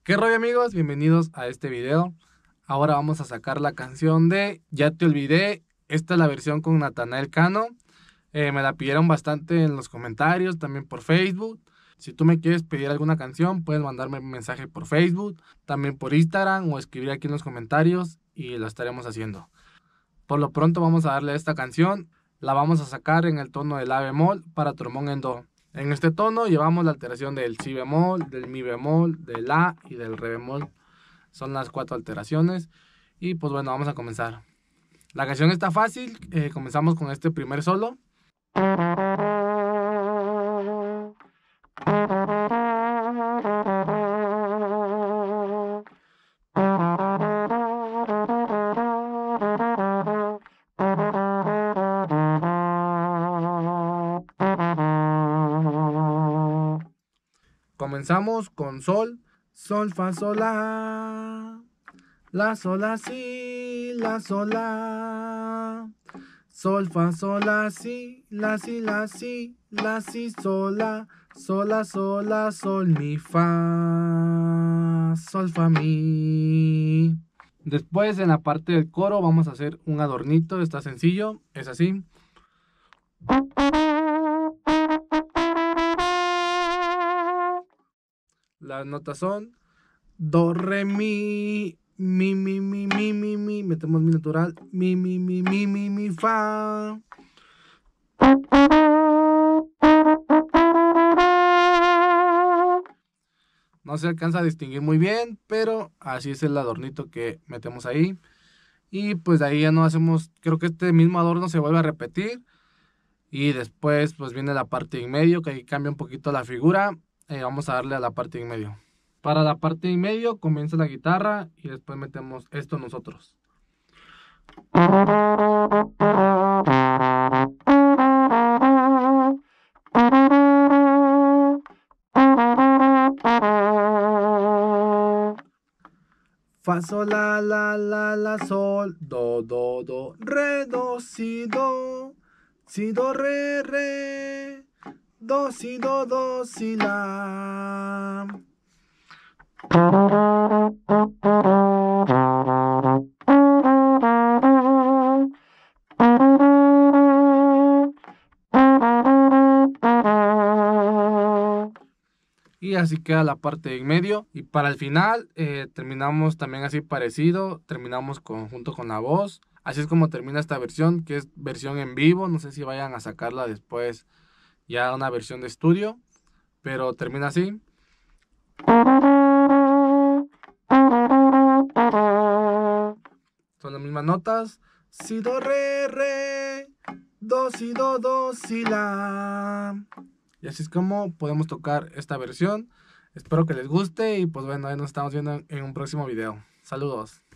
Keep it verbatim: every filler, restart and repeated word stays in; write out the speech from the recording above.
¿Qué rollo, amigos? Bienvenidos a este video. Ahora vamos a sacar la canción de Ya te olvidé. Esta es la versión con Natanael Cano. Eh, me la pidieron bastante en los comentarios, también por Facebook. Si tú me quieres pedir alguna canción, puedes mandarme un mensaje por Facebook, también por Instagram o escribir aquí en los comentarios y lo estaremos haciendo. Por lo pronto vamos a darle a esta canción. La vamos a sacar en el tono de la bemol para trombón en do. En este tono llevamos la alteración del si bemol, del mi bemol, del la y del re bemol. Son las cuatro alteraciones. Y pues bueno, vamos a comenzar. La canción está fácil. Eh, comenzamos con este primer solo. Comenzamos con sol, sol, fa, sol, la, la, sol, la, si, la, sol, la, sol, fa, sol, la, si, la, si, la, si, la, si, sol, la, sol, la, sol, la, sol, mi, fa, sol, fa, mi. Después en la parte del coro vamos a hacer un adornito, está sencillo, es así. Las notas son do, re, mi, mi, mi, mi, mi, mi, mi, metemos mi natural, mi, mi, mi, mi, mi, mi, fa. No se alcanza a distinguir muy bien, pero así es el adornito que metemos ahí. Y pues de ahí ya no hacemos, creo que este mismo adorno se vuelve a repetir. Y después pues viene la parte en medio, que ahí cambia un poquito la figura. Eh, vamos a darle a la parte en medio. Para la parte en medio comienza la guitarra y después metemos esto nosotros. Fa, sol, la, la, la, la, sol, do, do, do, re, do, si, do, si, do, re, re, do, si, do, do, si, la. Y así queda la parte en medio. Y para el final eh, terminamos también así parecido. Terminamos con, junto con la voz. Así es como termina esta versión, que es versión en vivo. No sé si vayan a sacarla después ya una versión de estudio. Pero termina así. Son las mismas notas. Si, do, re, re. Do, si, do, do, si, la. Y así es como podemos tocar esta versión. Espero que les guste y pues bueno, ahí nos estamos viendo en un próximo video. Saludos.